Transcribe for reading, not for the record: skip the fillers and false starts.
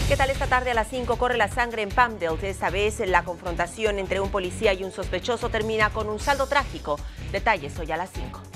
¿Qué tal? Esta tarde a las 5 corre la sangre en Palmdale. Esta vez la confrontación entre un policía y un sospechoso termina con un saldo trágico. Detalles hoy a las 5.